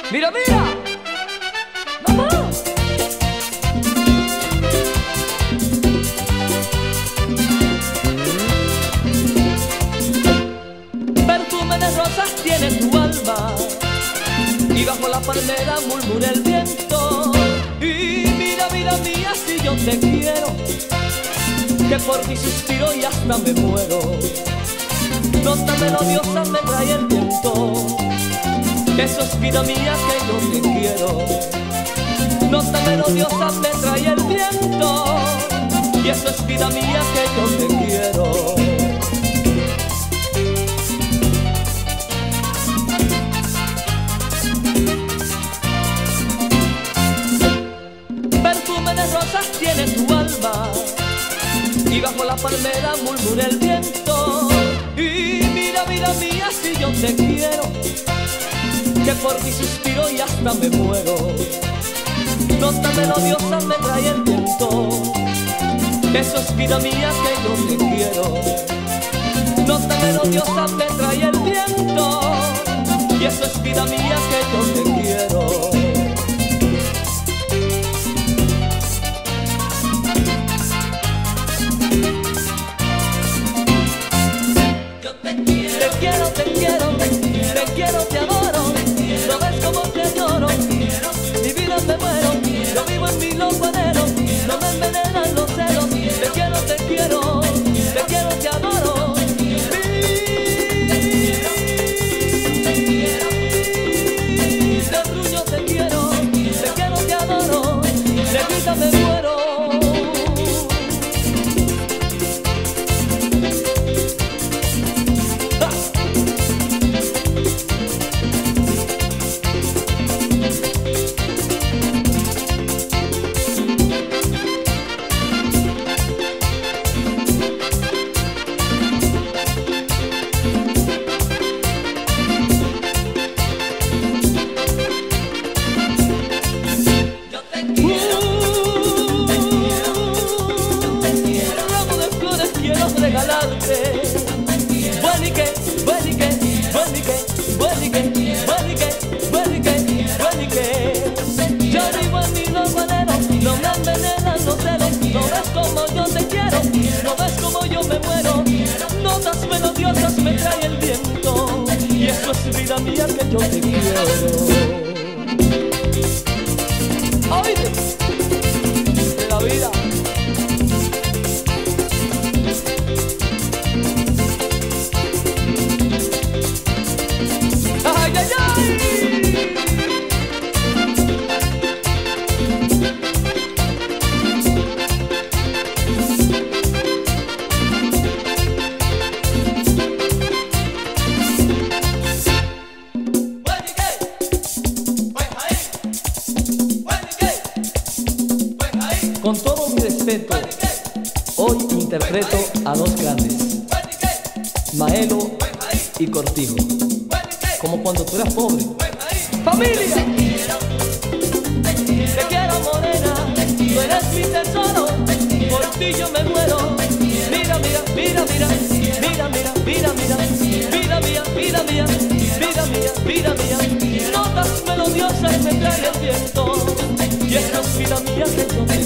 Mira, mira. ¡Vamos! Perfume de rosas tiene tu alma y bajo la palmera murmura el viento. Y mira, vida mía, si yo te quiero, que por ti suspiro y hasta me muero. Nota melodiosa me trae el viento, eso es vida mía que yo te quiero. Nota melodiosa me trae el viento, y eso es vida mía que yo te quiero. Perfume de rosas tiene tu alma y bajo la palmera murmura el viento. Y mira, vida mía, si yo te quiero, que por ti suspiro y hasta me muero. Nota melodiosa me trae el viento, eso es vida mía que yo te quiero. Nota melodiosa me trae el viento, y eso es vida mía que yo te quiero. Te adoro, no ves como te lloro, mi vida me muero, yo vivo en mi loco anhelo, no me envenenan los celos, te quiero, te adoro, te arrullo, te quiero, te adoro, de vida me muero. Regalarte, yo vivo en mi loco anhelo, no me envenenan los celos, no ves como yo te quiero, no ves como yo me muero, notas melodiosas me trae el viento, y eso es vida mía que yo te quiero. Oíde, de la vida. Con todo mi respeto, hoy interpreto a dos grandes, Maelo y Cortijo, como cuando tú eras pobre. ¡Familia! Te quiero morena, tú eres mi tesoro, por ti yo me muero. Mira, mira, mira, mira, mira, mira, mira, mira, vida mía, vida mía, vida mía, vida mía, notas melodiosas me trae el viento, y esta es vida mía que yo